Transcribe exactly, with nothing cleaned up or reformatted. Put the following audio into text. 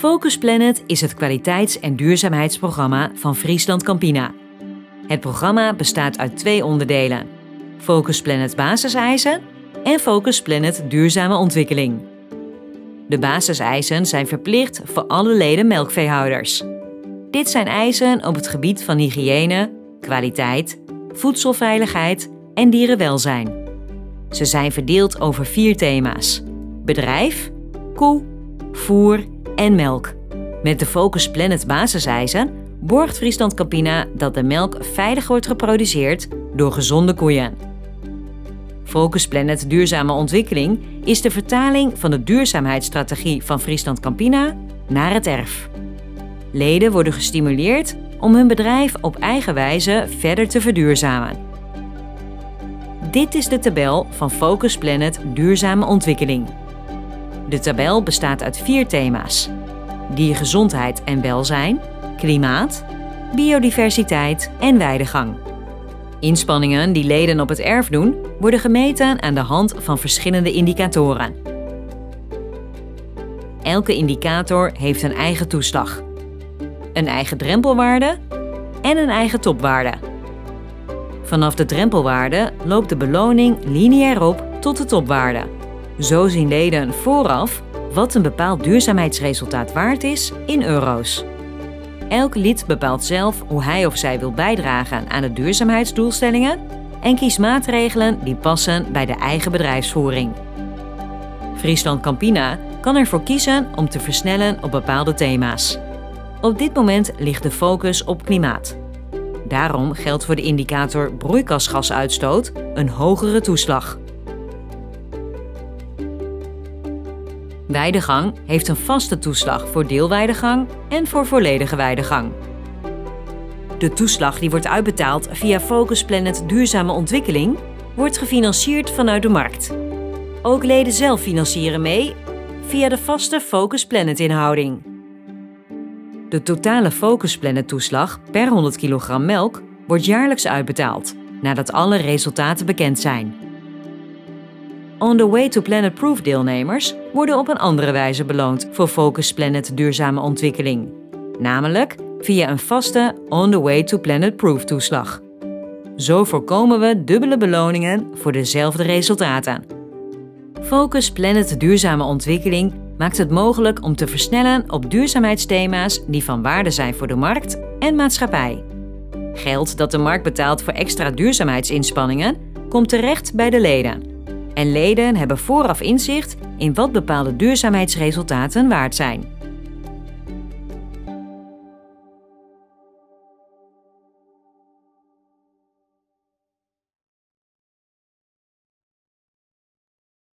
Focus Planet is het kwaliteits- en duurzaamheidsprogramma van Friesland Campina. Het programma bestaat uit twee onderdelen: Focus Planet basiseisen en Focus Planet duurzame ontwikkeling. De basiseisen zijn verplicht voor alle leden melkveehouders. Dit zijn eisen op het gebied van hygiëne, kwaliteit, voedselveiligheid en dierenwelzijn. Ze zijn verdeeld over vier thema's: bedrijf, koe, voer en melk. Met de Focus Planet basiseisen borgt Friesland Campina dat de melk veilig wordt geproduceerd door gezonde koeien. Focus Planet duurzame ontwikkeling is de vertaling van de duurzaamheidsstrategie van Friesland Campina naar het erf. Leden worden gestimuleerd om hun bedrijf op eigen wijze verder te verduurzamen. Dit is de tabel van Focus Planet duurzame ontwikkeling. De tabel bestaat uit vier thema's: diergezondheid en welzijn, klimaat, biodiversiteit en weidegang. Inspanningen die leden op het erf doen, worden gemeten aan de hand van verschillende indicatoren. Elke indicator heeft een eigen toeslag, een eigen drempelwaarde en een eigen topwaarde. Vanaf de drempelwaarde loopt de beloning lineair op tot de topwaarde. Zo zien leden vooraf wat een bepaald duurzaamheidsresultaat waard is in euro's. Elk lid bepaalt zelf hoe hij of zij wil bijdragen aan de duurzaamheidsdoelstellingen en kiest maatregelen die passen bij de eigen bedrijfsvoering. Friesland Campina kan ervoor kiezen om te versnellen op bepaalde thema's. Op dit moment ligt de focus op klimaat. Daarom geldt voor de indicator broeikasgasuitstoot een hogere toeslag. Weidegang heeft een vaste toeslag voor deelweidegang en voor volledige weidegang. De toeslag die wordt uitbetaald via Focus Planet duurzame ontwikkeling wordt gefinancierd vanuit de markt. Ook leden zelf financieren mee via de vaste Focus Planet inhouding. De totale Focus Planet toeslag per honderd kilogram melk wordt jaarlijks uitbetaald, nadat alle resultaten bekend zijn. On the Way to Planet Proof deelnemers worden op een andere wijze beloond voor Focus Planet duurzame ontwikkeling, namelijk via een vaste On the Way to Planet Proof toeslag. Zo voorkomen we dubbele beloningen voor dezelfde resultaten. Focus Planet duurzame ontwikkeling maakt het mogelijk om te versnellen op duurzaamheidsthema's die van waarde zijn voor de markt en maatschappij. Geld dat de markt betaalt voor extra duurzaamheidsinspanningen komt terecht bij de leden. En leden hebben vooraf inzicht in wat bepaalde duurzaamheidsresultaten waard zijn.